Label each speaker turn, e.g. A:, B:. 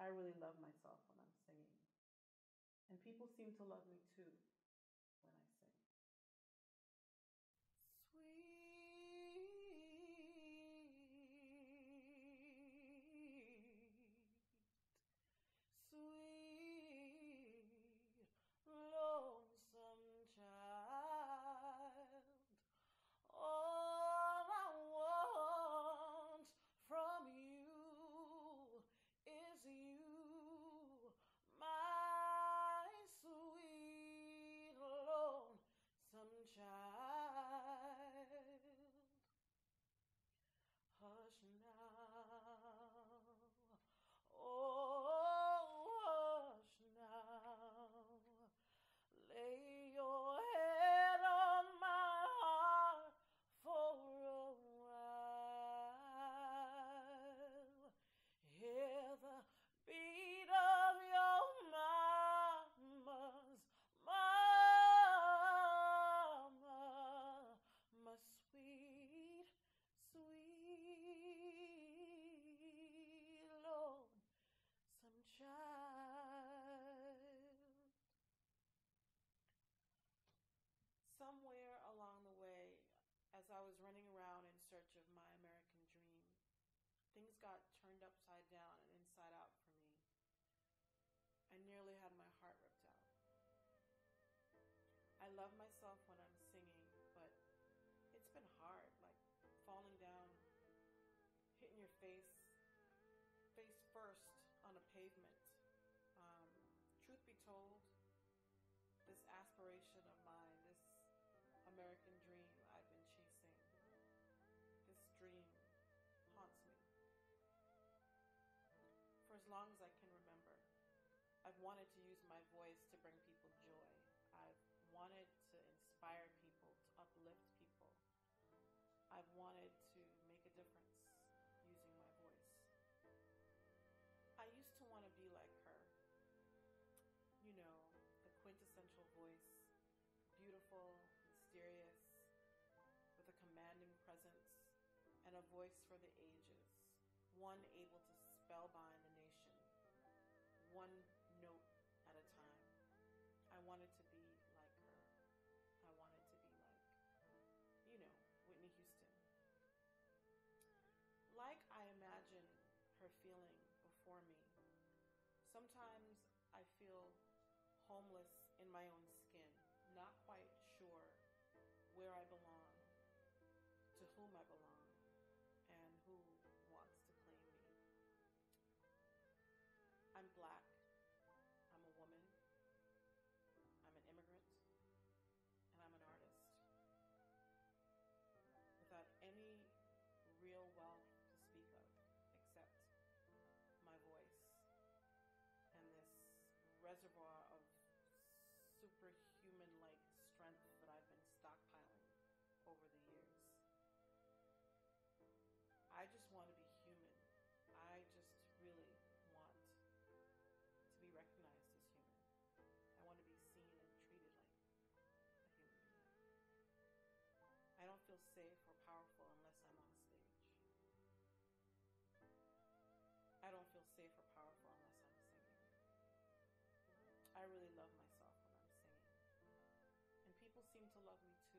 A: I really love myself when I'm singing. And people seem to love me too when I sing.
B: Sweet, lonesome child. All I want from you is you, my sweet, lonesome child. Hush now, oh, hush now. Lay your head on my heart for a while. Hear the beat of your mama, my sweet, sweet lonesome child. Somewhere along the way, as I was running around in search of my American dream, things got turned upside down and inside out for me. I nearly had my heart ripped out. I love myself when I'm singing, but it's been hard, like falling down, hitting your face first on a pavement. Truth be told, this aspiration of mine, this American dream I've been chasing, this dream haunts me. For as long as I can remember, I've wanted to use my voice to bring people joy. I've wanted to inspire people, to uplift people. I've wanted to make a difference using my voice. I used to want to be like her. You know, the quintessential voice, beautiful, mysterious, with a commanding presence and a voice for the ages, one able to spellbind the nation, one note at a time. I wanted to be like her. I wanted to be like, Whitney Houston. Like I imagine her feeling before me. Sometimes I feel homeless in my own skin, not quite sure where I belong, to whom I belong, and who wants to claim me. I'm Black, I'm a woman, I'm an immigrant, and I'm an artist. Without any real wealth to speak of, except my voice and this reservoir of superhuman-like strength that I've been stockpiling over the years. I just want to be human. I just really want to be recognized as human. I want to be seen and treated like a human being. I don't feel safe or powerful unless I'm on stage. I don't feel safe or powerful unless I'm singing. I really love myself when I'm singing. And people seem to love me too.